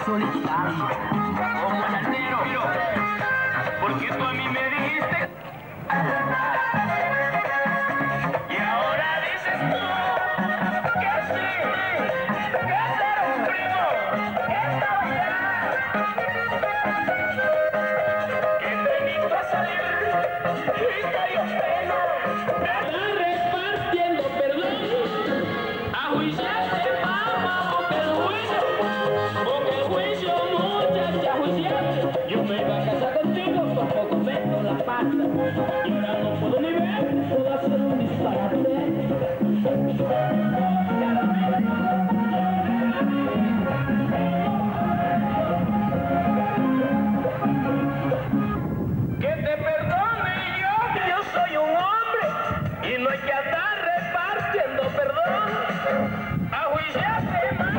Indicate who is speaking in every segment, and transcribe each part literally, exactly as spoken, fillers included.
Speaker 1: solitario, como el altero. Porque tú a mí me dijiste. Y ahora dices tú que sí, que ser un primo está bacán. Que te invito a salir y te dio pena. Repartiendo perdón, a juiciarte, mamá, porque el juicio, porque el juicio, muchacha, juiciarte. Yo me iba a casar contigo, por poco meto la pata. Y ahora no puedo ni ver, puedo hacer un disparate. Que te perdone yo, que yo soy un hombre y no hay que andar repartiendo perdón. A juiciarte, man.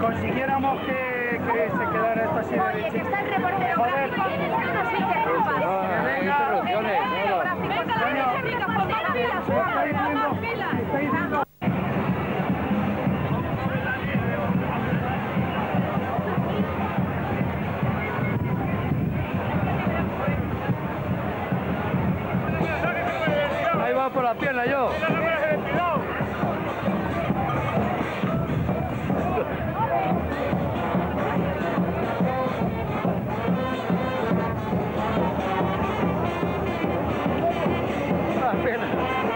Speaker 2: consiguiéramos que, que se quedara esto así de
Speaker 3: Oye, que está el reportero
Speaker 2: Joder.
Speaker 3: gráfico, que no nos interrumpas.
Speaker 4: No, no hay interrupciones, no, no.
Speaker 3: Venga, dale, venga, ponga pilas,
Speaker 2: Está diciendo, está diciendo.
Speaker 4: Ahí va por la pierna yo. La pierna.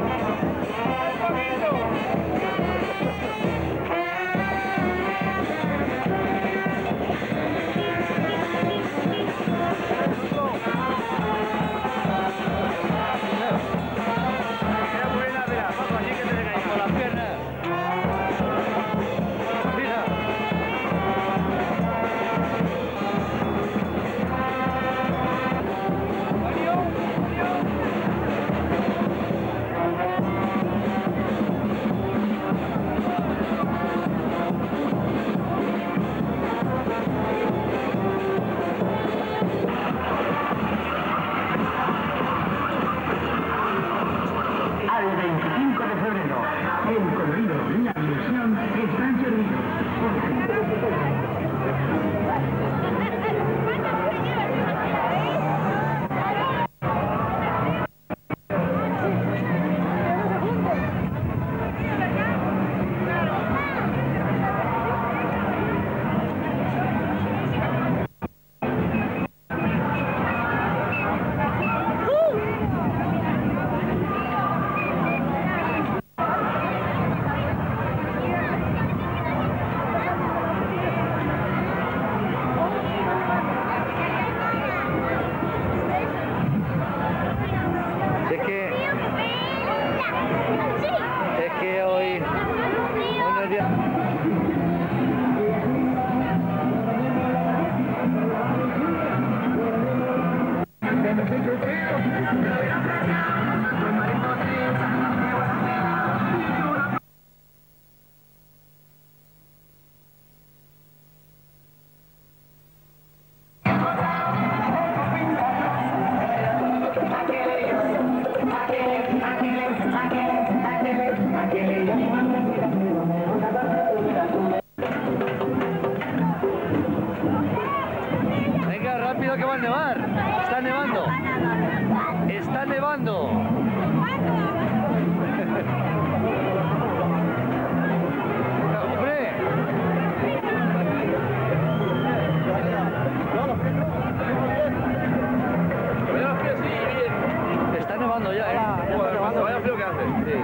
Speaker 4: Por la pierna. Mira.
Speaker 5: Al veinticinco de febrero, el colorido y la diversión están servidos.
Speaker 4: Es que, es que hoy, hoy no es día. Venga, rápido que va a nevar. Está nevando. Está nevando. ¡Hombre! Está nevando ya, ¿eh? Está nevando. Vaya frío que hace. Sí.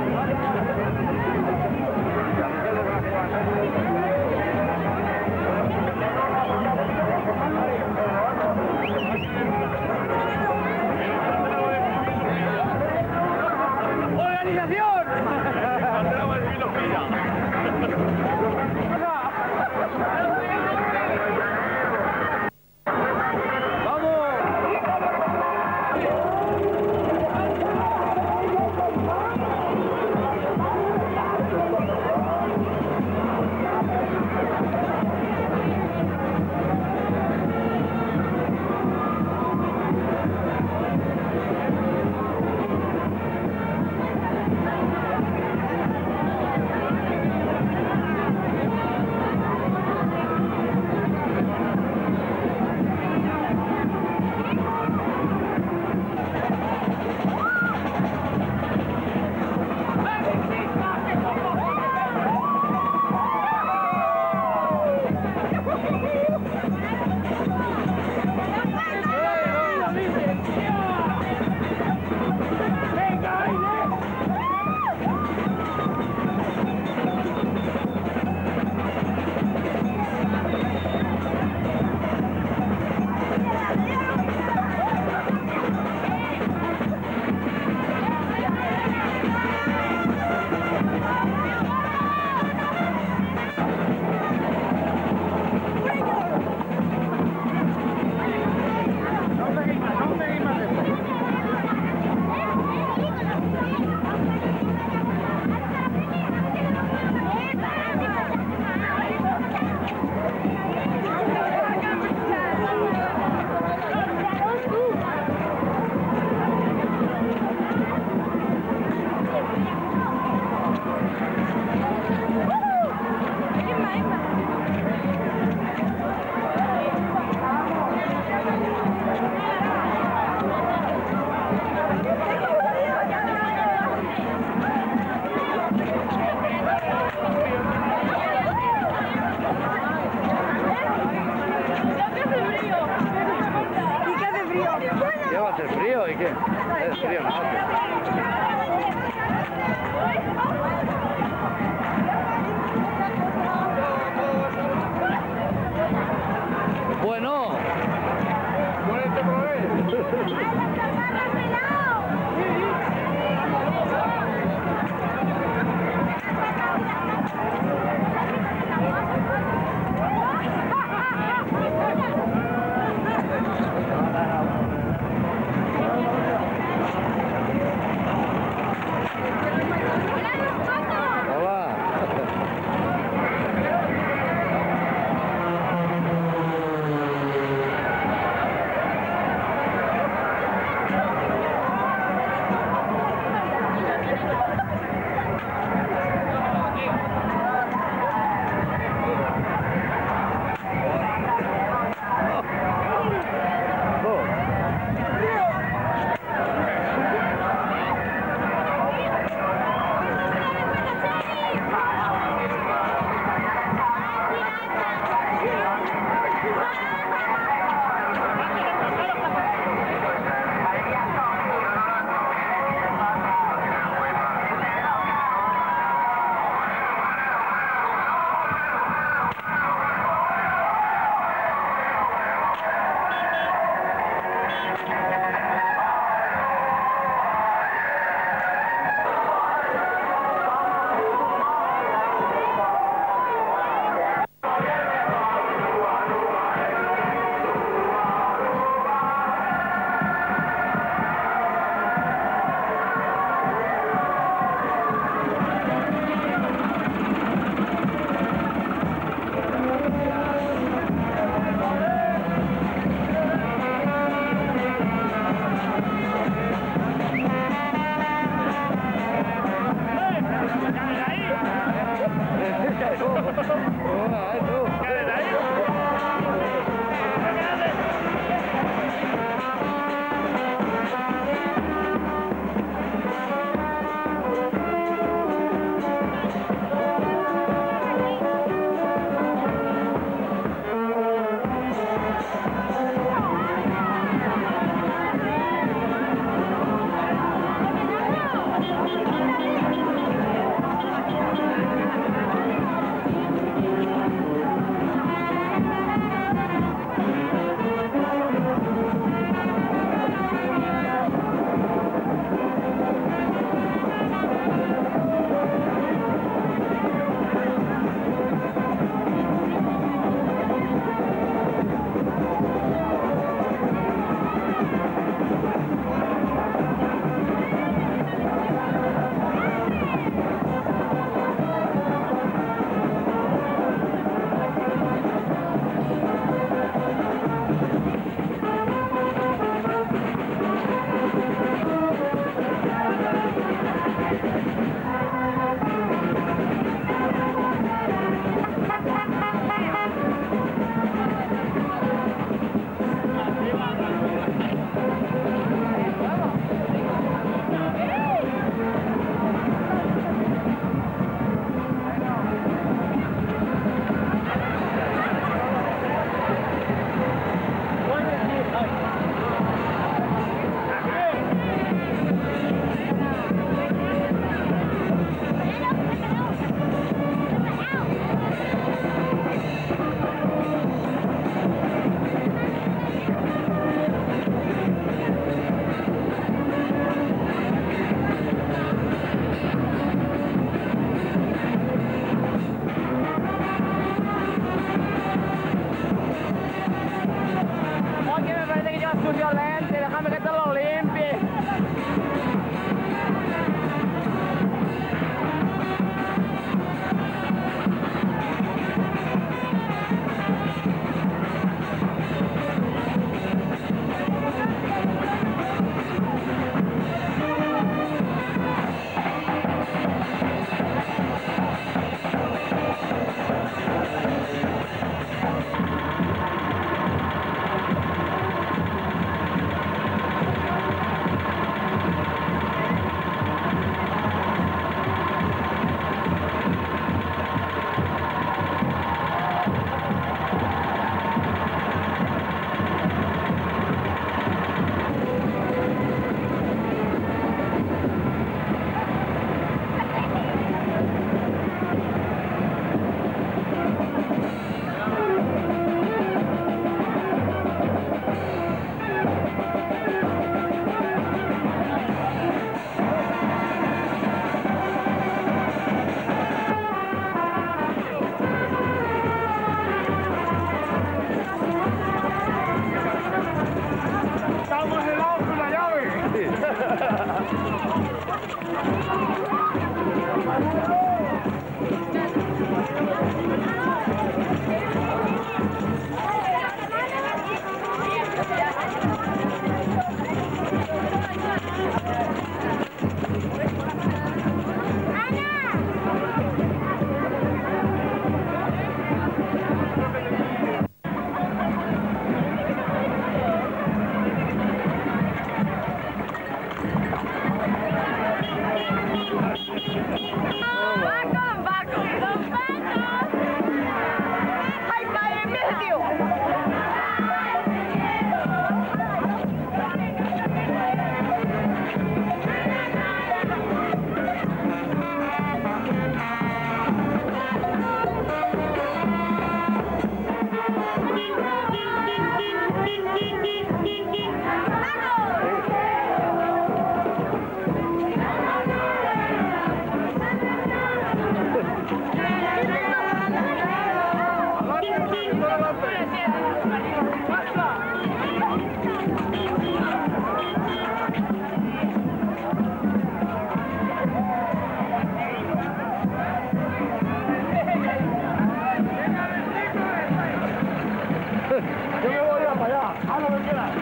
Speaker 2: Yo me voy a para allá, a lo que quieras.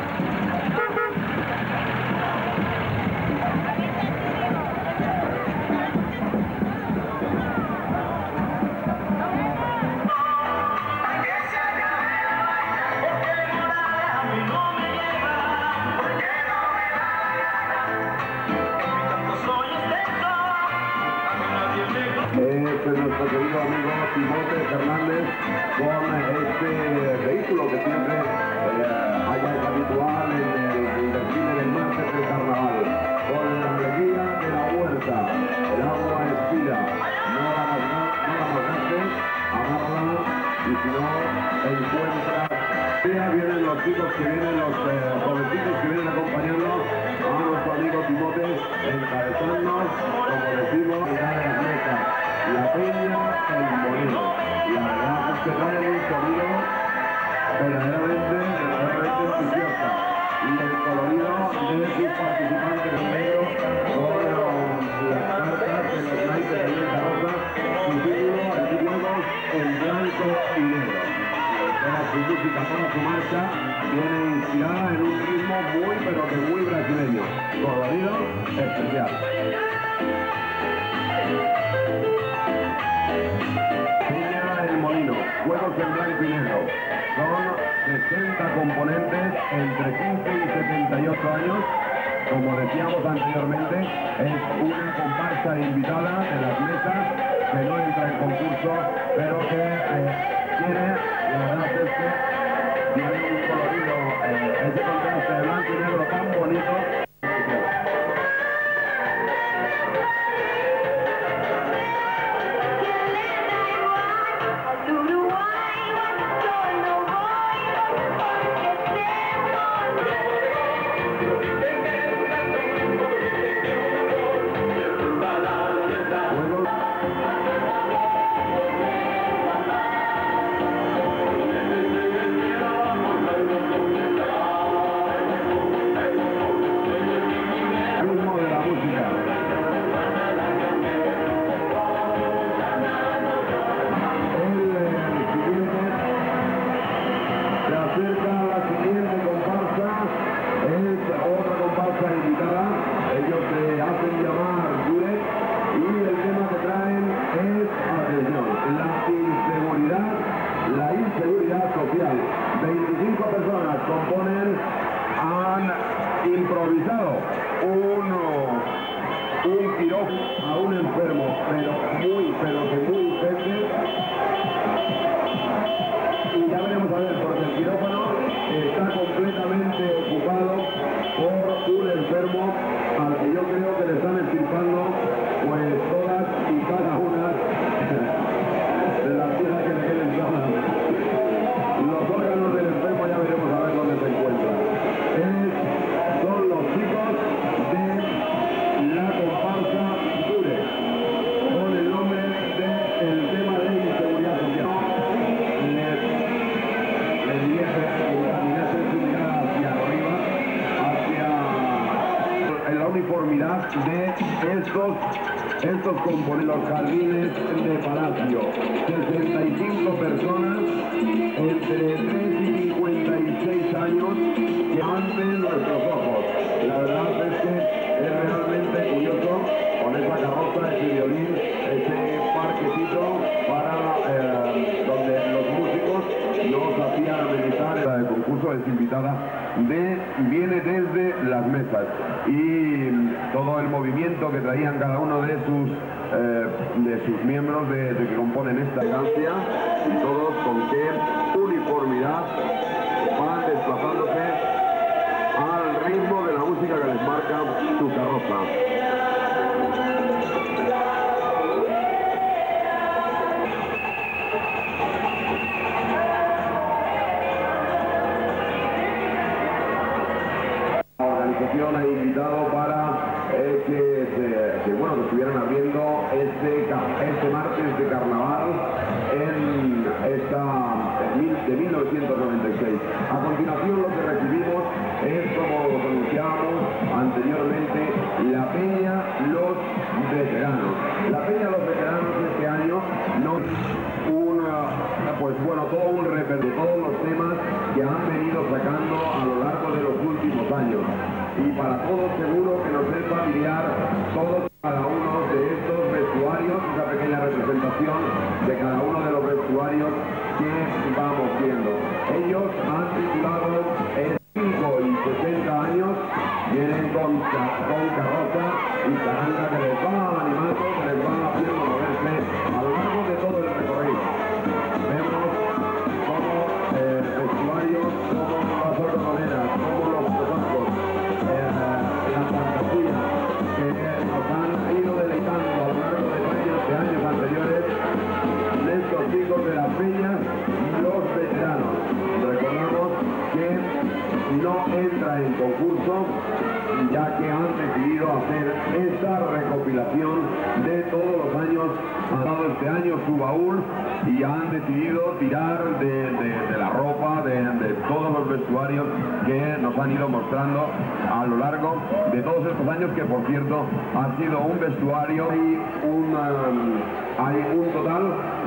Speaker 6: Es nuestro querido amigo Timote Fernández con este vehículo que siempre eh, allá es habitual en el, el desfile del martes del carnaval, con la alegría de la huerta, el agua expira, no la no la mojaste, amarla y si no encuentras. Ya vienen los chicos que vienen, los eh, jovencitos que vienen acompañando a nuestro amigo Timote, encabezando, como decimos, la de las mesas. La peña, el molino. La verdad es que trae un sonido verdaderamente, verdaderamente entusiasta. Y el colorido de sus participantes en medio con las cartas de los naipes de la rosa, su título, antiguos en blanco y negro. Toda su música, toda su marcha viene inspirada en un ritmo muy, pero que muy brasileño. Colorido especial. El Molino, juegos en blanco y negro. Son sesenta componentes entre quince y setenta y ocho años. Como decíamos anteriormente, es una comparsa invitada de las mesas que no entra en concurso, pero que eh, tiene, la verdad es que tiene un colorido, eh, ese contraste de blanco y negro tan bonito. veinticinco personas componen, han improvisado un, un quirófano a un enfermo, pero muy, pero que muy urgente. Y ya veremos a ver, porque el quirófano está completamente ocupado por un enfermo al que yo creo que le están extirpando pues todas y cada una de las piezas que le queden sanas. Los órganos del enfermo ya veremos a ver dónde se encuentran. Es, son los chicos de la comparsa Dure, con el nombre del tema de inseguridad social. Le, le dirige el gabinete su mirada hacia arriba, hacia la uniformidad de estos estos componen los jardines de Palacio. sesenta y cinco personas entre tres y cincuenta y seis años que ante nuestros ojos. La verdad es que es realmente curioso con esa carroza, ese violín, ese parquecito para eh, donde los músicos nos hacían amenizar. El concurso es invitada de, viene desde las mesas y todo el movimiento que traían cada uno de sus eh, de sus miembros de, de que componen esta elegancia y todos con qué uniformidad van desplazándose al ritmo de la música que les marca su carroza. Ha invitado para eh, que, se, que, bueno, que estuvieran abriendo este arranca este martes de carnaval en esta de mil novecientos noventa y seis. A continuación lo que recibimos es, como lo pronunciábamos anteriormente, la Peña Los Veteranos. La Peña Los Veteranos este año nos una, pues bueno, todo un reper de todos los temas que han venido sacando a lo largo de los últimos años. Y para todos seguro que nos es familiar todos cada uno de estos vestuarios, esa pequeña representación de cada uno de los vestuarios que vamos viendo. Ellos han titulado en cinco y sesenta años, vienen con, con carroza y zaranga que les van animando, que les van haciendo moverse a lo largo de todo el recorrido. Vemos como eh, vestuarios, como las horconeras, como los cosacos, eh, las fantasías que nos han ido deleitando a lo largo de años, de años anteriores, de estos chicos de las peñas, los veteranos. Recordamos que no entra en concurso, ya que han decidido hacer esta recopilación de todos los años. Han dado este año su baúl y han decidido tirar de, de, de la ropa, de, de todos los vestuarios que nos han ido mostrando a lo largo de todos estos años, que por cierto ha sido un vestuario y un, um, hay un total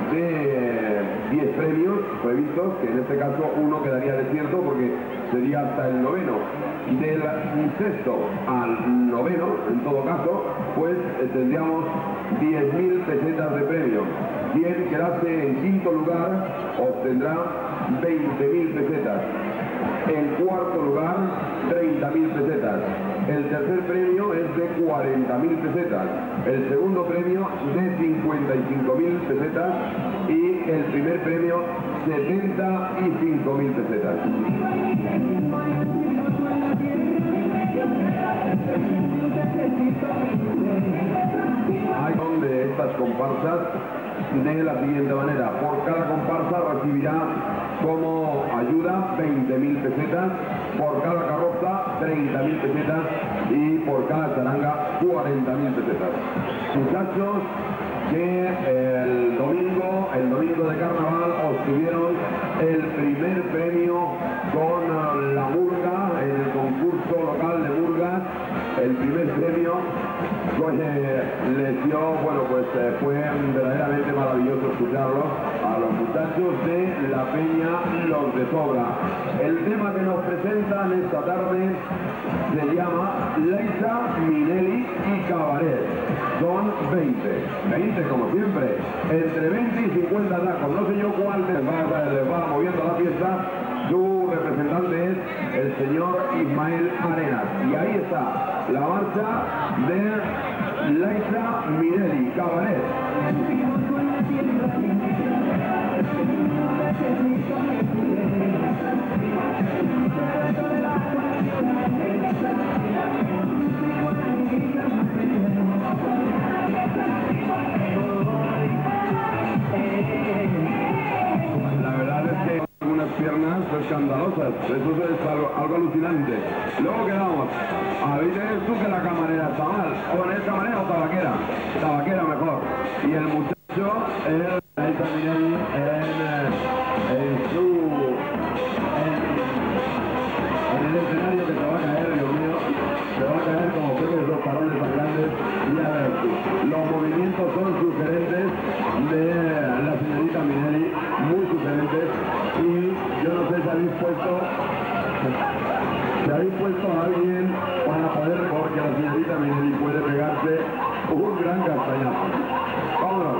Speaker 6: de diez premios previstos, que en este caso uno quedaría desierto porque sería hasta el noveno. Del sexto al noveno, en todo caso, pues eh, tendríamos diez mil pesetas de premio. Quien quedase en quinto lugar obtendrá veinte mil pesetas. En cuarto lugar, treinta mil pesetas. El tercer premio es de cuarenta mil pesetas. El segundo premio de cincuenta y cinco mil pesetas. Y el primer premio, setenta y cinco mil pesetas. Hay donde estas comparsas de la siguiente manera: por cada comparsa recibirá como ayuda veinte mil pesetas, por cada carroza treinta mil pesetas y por cada charanga cuarenta mil pesetas. Muchachos que el domingo, el domingo de carnaval, obtuvieron el primer premio con la murga en el concurso local de murgas. El primer premio pues, eh, les dio, bueno, pues eh, fue verdaderamente maravilloso escucharlo a los muchachos de la Peña Los de Sobra. El tema que nos presentan esta tarde se llama Leisa, Minelli y Cabaret. Son veinte, veinte como siempre, entre veinte y cincuenta tacos. No sé yo cuál les va, les va moviendo la fiesta. Su representante es el señor Ismael Arenas. Y ahí está la marcha de Leisa, Minelli, Cabaret. La verdad es que algunas piernas escandalosas, eso es algo, algo alucinante. Luego quedamos, ahí tienes tú que la camarera está mal, o es camarera o tabaquera, tabaquera mejor. Y el muchacho, él, ahí también en, en su, en, en el escenario que se va a caer, Dios mío, se va a caer como peques dos parones tan grandes. Y a ver tú, los movimientos son sugerentes de la señorita Minelli, muy sugerentes. Y yo no sé si habéis puesto, si habéis puesto a alguien para poder, porque la señorita Minelli puede pegarse un gran castañazo. Vámonos.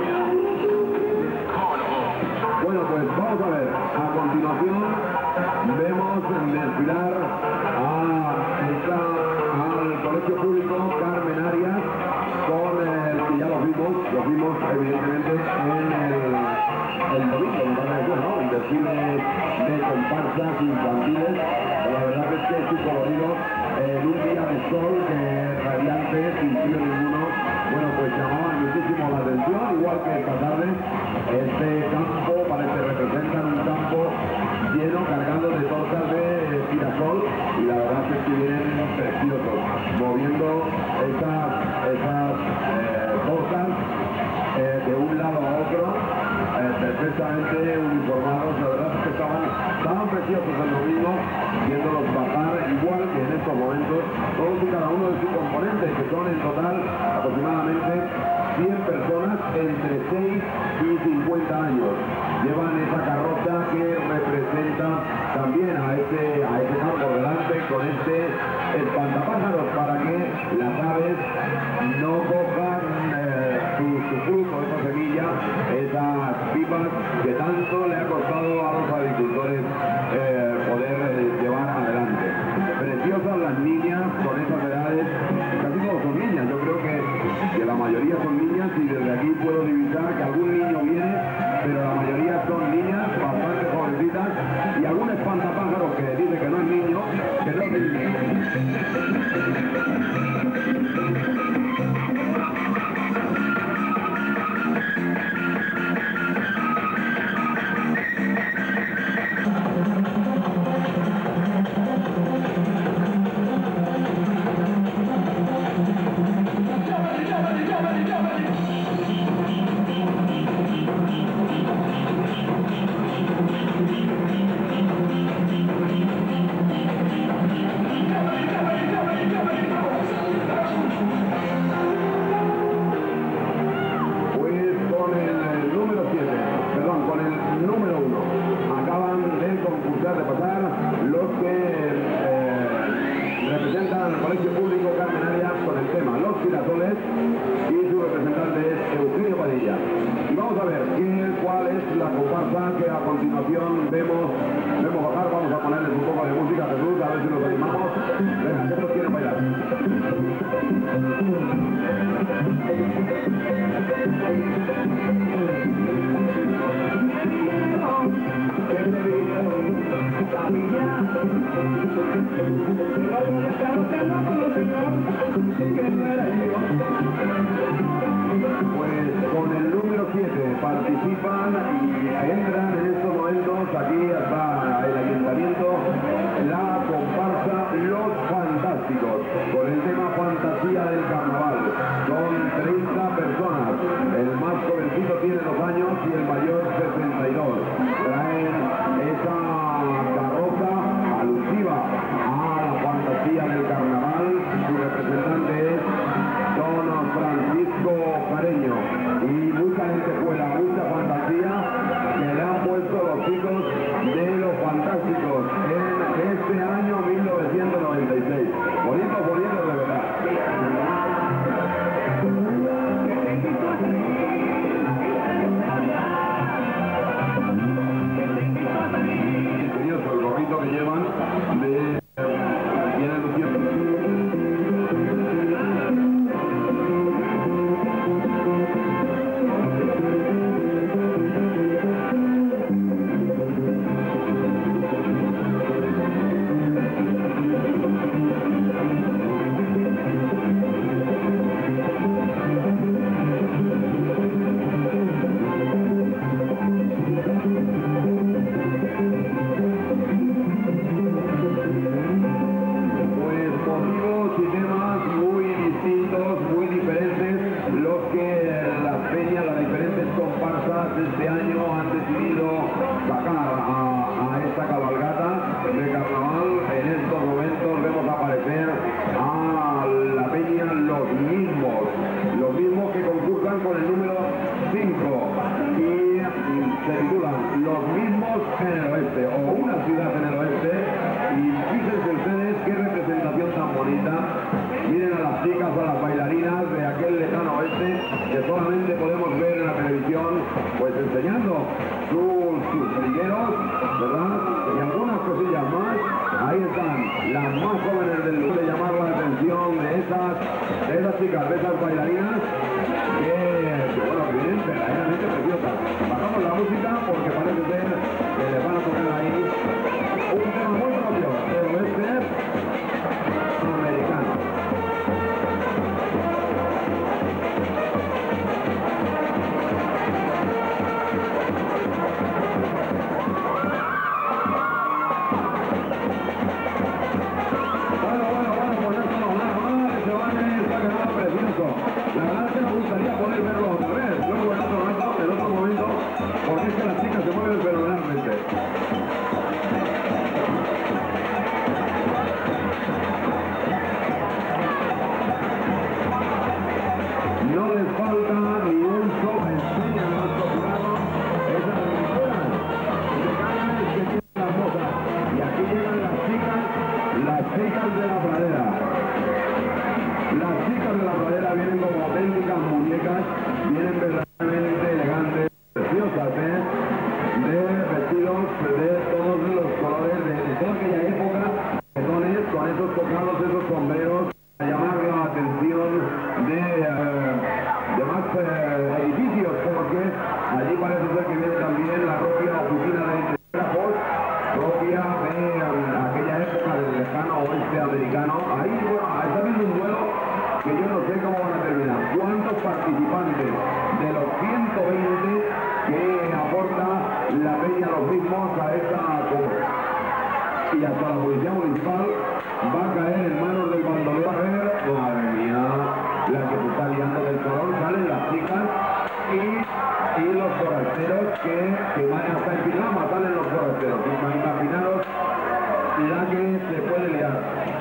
Speaker 6: Bueno, pues vamos a ver. A continuación vemos desfilar a esta, al Colegio Público Carmen Arias con el que ya lo vimos, lo vimos evidentemente en el, el domingo, me parece, ¿no? El desfile de comparsas infantiles. La verdad es que su colorido en un día de sol que radiante, sin frío ninguno, bueno, pues llamaban muchísimo la atención, igual que esta tarde. Este campo parece representan un campo lleno, cargado de tortas de girasol, y la verdad es que vienen preciosos, moviendo esas, esas eh, tortas eh, perfectamente uniformados, la verdad es que estaban, estaban preciosos el domingo, viéndolos bajar igual que en estos momentos, todos y cada uno de sus componentes, que son en total aproximadamente cien personas entre seis y cincuenta años. Llevan esa carroza que representa también a ese, a ese campo delante con este espantapájaros para que las aves no cojan eh, su, su fruto, esa semilla, esas pipas que tanto le ha costado a los agricultores eh, poder eh, llevar adelante. Preciosas las niñas con esas edades, casi todos son niñas, yo creo que, que la mayoría son niñas y desde aquí puedo divisar que algún niño viene, pero la mayoría son niñas bastante jovencitas y algún espantapájaro que dice que no es niño, que no es niño. Pues con el número siete participan y entran en estos momentos aquí hasta el ayuntamiento la comparsa Los Fantásticos con el tema Fantasía del Carnaval. Son treinta personas, el más jovencito tiene dos años y el mayor sesenta y dos. Traen esa carroza alusiva a la fantasía del carnaval. Su representante es don Francisco Careño y mucha gente fuera, mucha fantasía que le han puesto los chicos de Los Fantásticos en este año mil novecientos noventa y seis. Bonitos, bonitos de verdad. Curioso el gorrito que llevan de tiene los tiempos. Este año han decidido sacar a, a esta cabalgata de carnaval. En estos momentos vemos aparecer a la peña los mismos, los mismos que concursan con el número cinco y se titulan Los mismos en el oeste o una ciudad en el oeste. Y fíjense ustedes qué representación tan bonita. Miren a las chicas, a las bailarinas de aquel lejano oeste que solamente podemos ver en la televisión, pues enseñando sus, sus trigueros, ¿verdad? Y algunas cosillas más. Ahí están las más jóvenes del lugar de llamar la atención de esas, de esas chicas, de esas bailarinas que, que bueno, que vienen verdaderamente preciosas. Bajamos la música porque parece ser que les van a poner ahí un tema muy propio del oeste americano. La verdad es que me gustaría poder verlo otra vez. Luego en otro momento, en otro momento porque es que las chicas se mueven fenomenalmente. No les falta ni un solo enseña a nuestro jurado esas rinconas de carnes que tienen las mozas. Y aquí llegan las chicas, las chicas de la pradera. Las chicas de la pradera vienen como auténticas muñecas, vienen verdaderamente elegantes, preciosas, ¿eh? De vestidos de todos los colores, de, de toda aquella época, pezones, con esos tocados, esos sombreros, a llamar la atención de, eh, de más eh, edificios, porque allí parece ser que viene también la propia oficina de telégrafos, propia de eh, aquella época del lejano oeste americano. Ahí, bueno, está habiendo un duelo que yo no sé cómo van a terminar. ¿Cuántos participantes de los ciento veinte que aporta la peña los mismos a esta copa? Y hasta la policía municipal va a caer en manos del bandolero. A ver, madre mía, la que se está liando del color, salen las chicas y, y los forasteros que, que van hasta en pijama, salen los forasteros. Imaginaros la que se puede liar.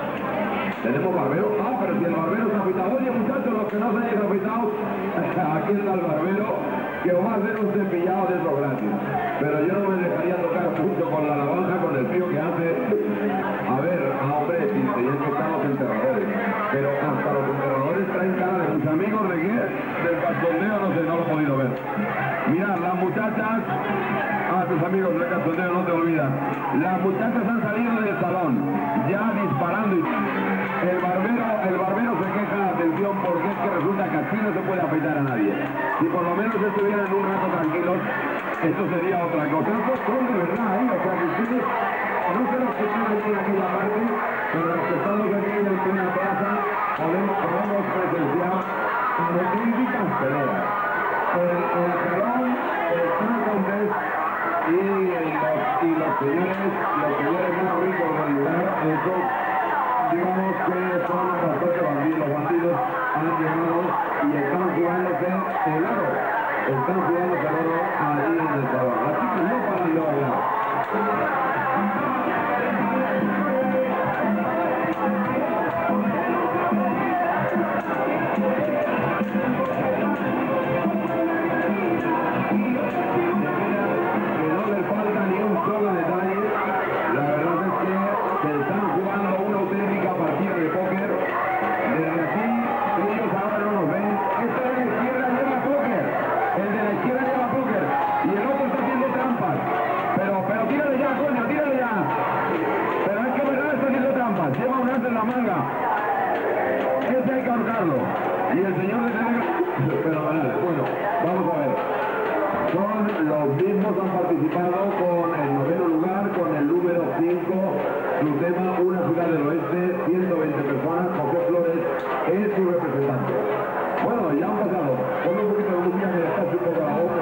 Speaker 6: Tenemos barbero. Ah, pero si el barbero se ha afeitado. Oye, muchachos, los que no se hayan afeitado, aquí está el barbero, que os va a hacer un cepillado de esos gratis. Pero yo no me dejaría tocar mucho con la navaja, con el frío que hace. A ver, ah, hombre, si tenían que estar los enterradores. Pero hasta los enterradores traen cara de sus amigos de qué? Del cachondeo, no sé, no lo he podido ver. Mirad, las muchachas, ah, tus amigos del cachondeo, no te olvidas. Las muchachas han salido del salón, ya disparando y... El barbero, el barbero se queja, atención, porque es que resulta que así no se puede afeitar a nadie. Si por lo menos estuvieran un rato tranquilos, esto sería otra cosa. Estos son de verdad, ¿eh? O sea, que ustedes, no sé los que están aquí en aquella parte, pero los que estamos aquí en plena plaza, podemos, podemos presenciar auténticas peleas. El, el salón está Condés y los, y los señores, los señores más ricos del lugar, esos, digamos que son bastante bandidos, los bandidos han llegado y están jugándose el oro, están jugándose el oro allí en el salón. Las chicas no paran de bailar. Que no les falta ni un solo detalle, la verdad es que se están jugando una auténtica partida de póker. Desde aquí, ellos ahora no nos ven. Este de la izquierda lleva póker, el de la izquierda lleva póker, y el otro está haciendo trampas. Pero, pero tírale ya, coño, tírale ya. Pero es que verdad está haciendo trampas, lleva un as en la manga. Ese hay que ahorcarlo. Y el señor de telégrafo, pero bueno, vamos a ver. Son los mismos, han participado con el noveno lugar, con el número cinco, su tema, una ciudad del oeste, ciento veinte personas, José Flores es su representante. Bueno, ya han pasado, ponle un poquito de música que ya está un poco la boca.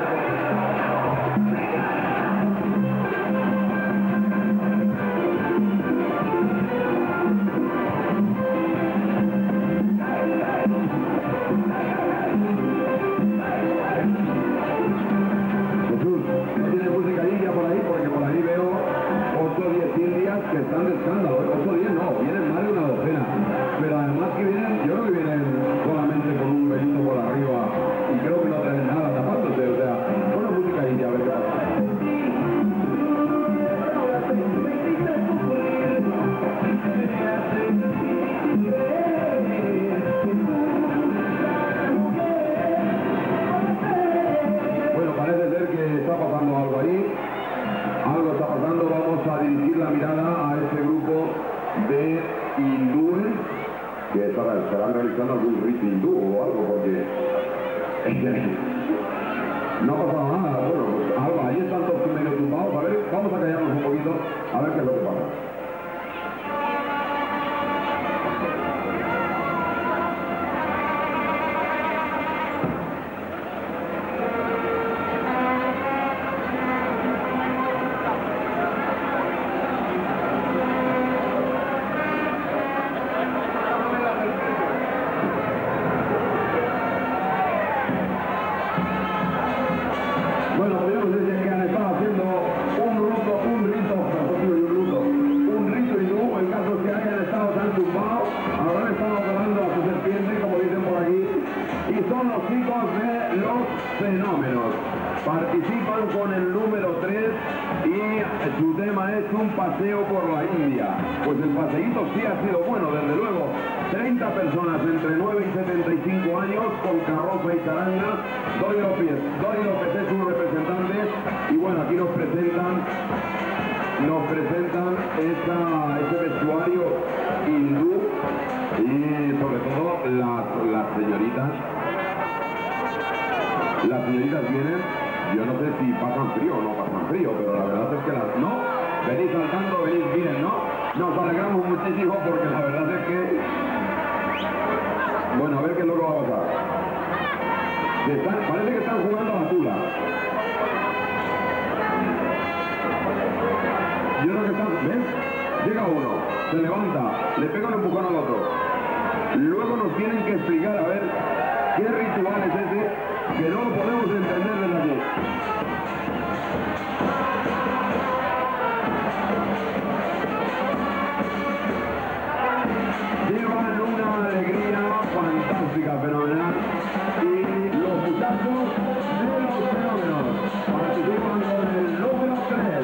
Speaker 6: No tiene música india por ahí, porque por ahí veo ocho, diez indias que están de escándalo. ocho, diez no, vienen más de una docena. Pero además que vienen, yo creo que vienen solamente con un velito por arriba y creo que no traen nada tapándose. O sea, una música india, a ver qué pasa. Bueno, parece ser que está pasando algo ahí. Algo está pasando. Vamos a dirigir la mirada a este grupo de hindúes que estarán, estarán realizando algún rito hindú o algo, porque no ha pasado nada. Bueno, pues algo, ahí están todos medio tumbados. A ver, vamos a callarnos un poquito a ver qué es lo que pasa. hecho un paseo por la India. Pues el paseíto sí ha sido bueno, desde luego. treinta personas entre nueve y setenta y cinco años con carroza y charanga. Dori López, Dori López es su representante. Y bueno, aquí nos presentan, nos presentan esa, ese vestuario hindú y sobre todo las, las señoritas. Las señoritas vienen, yo no sé si pasan frío o no pasan frío, pero la verdad es que las no, venís saltando, venís bien, ¿no? Nos alegramos muchísimo porque la verdad es que, bueno, a ver qué es lo que va a pasar. Están, parece que están jugando a la tula. Yo creo que están, ¿ves? Llega uno, se levanta, le pega un empujón al otro. Luego nos tienen que explicar, a ver, qué ritual es ese, que no lo podemos entender desde aquí. Llevan una alegría fantástica, fenomenal. Y los muchachos de los fenómenos participan con el número tres.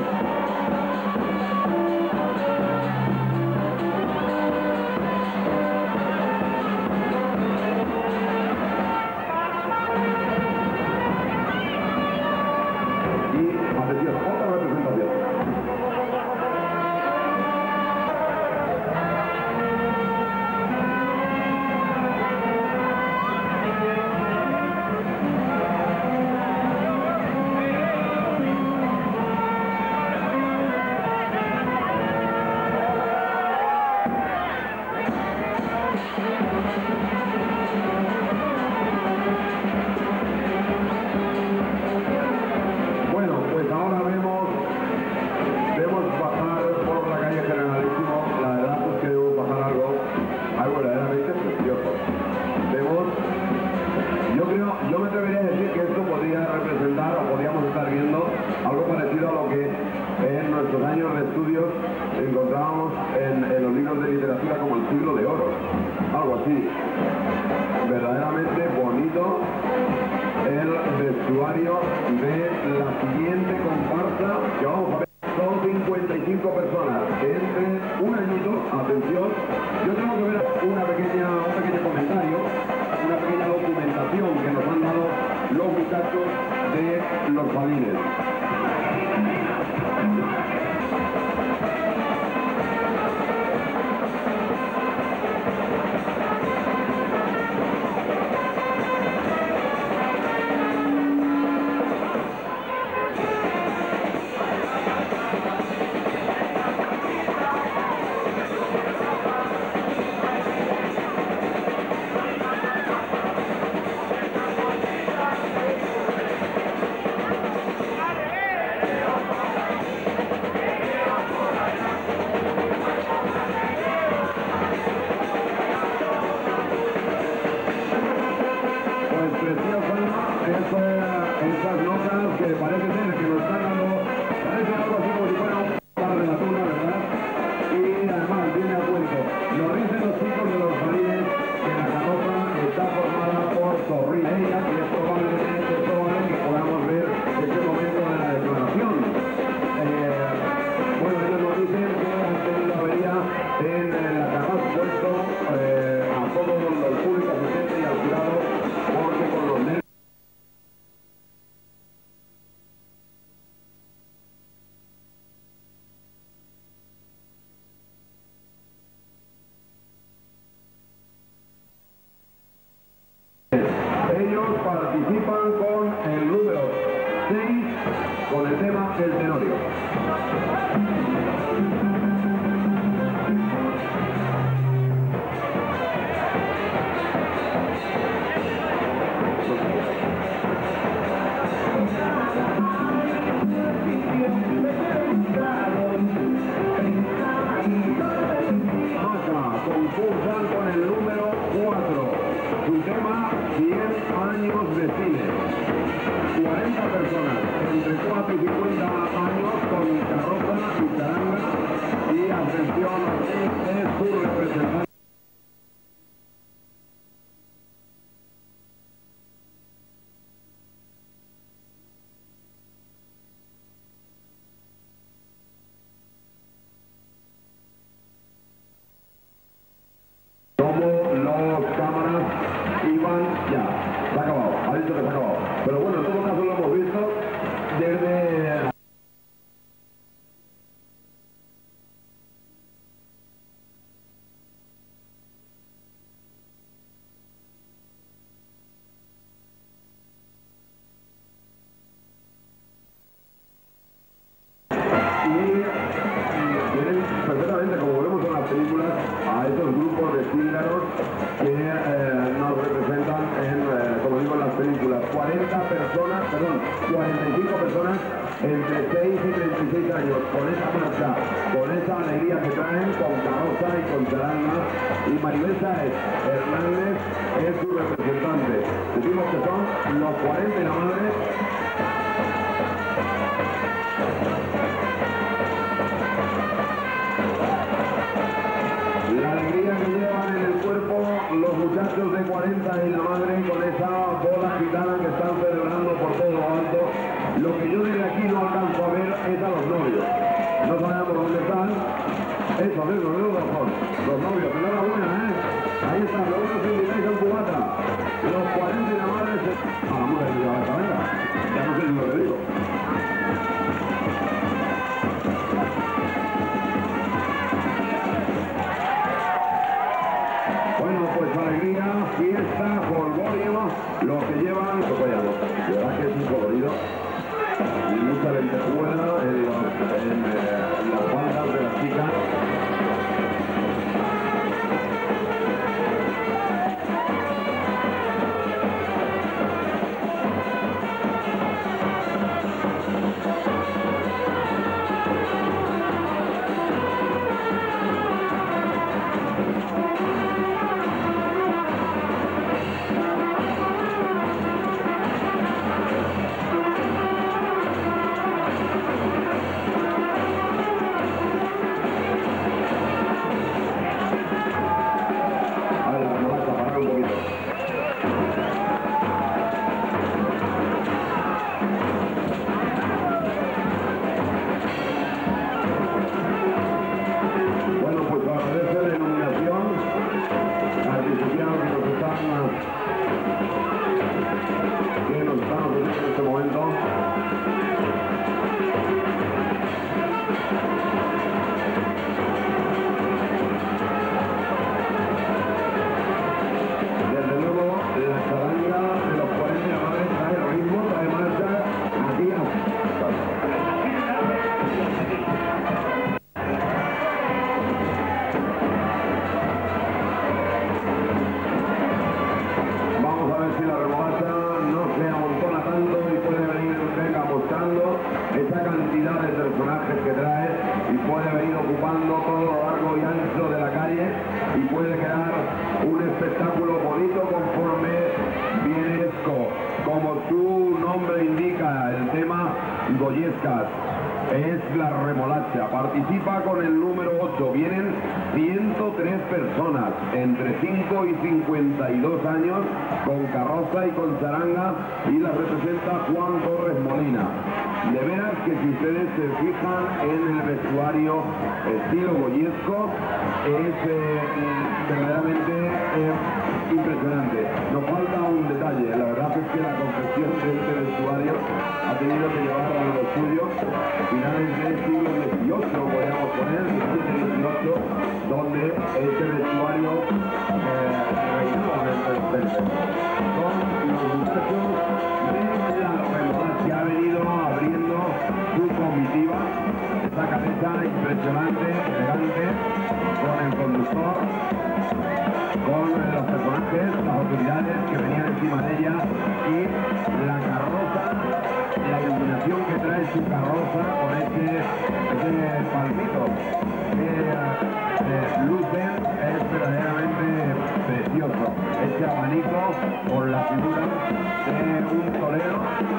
Speaker 6: esos grupos de cíngaros que eh, nos representan en, eh, como digo, en las películas. cuarenta personas, perdón, cuarenta y cinco personas entre seis y treinta y seis años, con esa marcha, con esa alegría que traen, con carroza y con charanga. Y Maribel Sáez Hernández es su representante. Decimos que son los cuarenta y la madre. La alegría que llevan en el cuerpo los muchachos de cuarenta y la madre con esa bola gitana que están celebrando por todo lo alto. Lo que yo desde aquí no alcanzo a ver es a los novios. No sabemos dónde están. Eso, eso, eso, son los novios. Enhorabuena, ¿eh? Ahí están, los otros invitáis a un cubata. Los cuarenta y la madre se... A la mujer de la cabeza. Ya no sé lo que digo. Bueno, pues alegría, fiesta, jolgorio, lo que llevan, pues vayamos. De verdad que es un colorido. Y mucha lentejuela en, en, en las faldas de las chicas. Es la remolacha, participa con el número ocho, vienen ciento tres personas, entre cinco y cincuenta y dos años, con carroza y con charanga, y la representa Juan Torres Molina. De veras que si ustedes se fijan en el vestuario estilo goyesco, es eh, verdaderamente eh, impresionante. Nos falta un detalle, la verdad es que la confección de este vestuario ha tenido que llevar a lo suyo, finales del siglo dieciocho, podríamos poner, diecisiete dieciocho, donde este vestuario eh, reinaba en el presente. Son los muchachos de la remolacha que ha venido abriendo su comitiva, esta cabeza impresionante, elegante, con el conductor, con los personajes, las autoridades que venían encima de ella y la carroza, la iluminación que trae su carroza con ese, ese palmito que eh, lucen es verdaderamente precioso. Ese abanico con la figura de un torero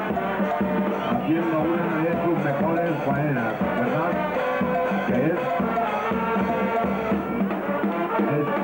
Speaker 6: haciendo una de sus mejores faenas, ¿verdad? Que es, es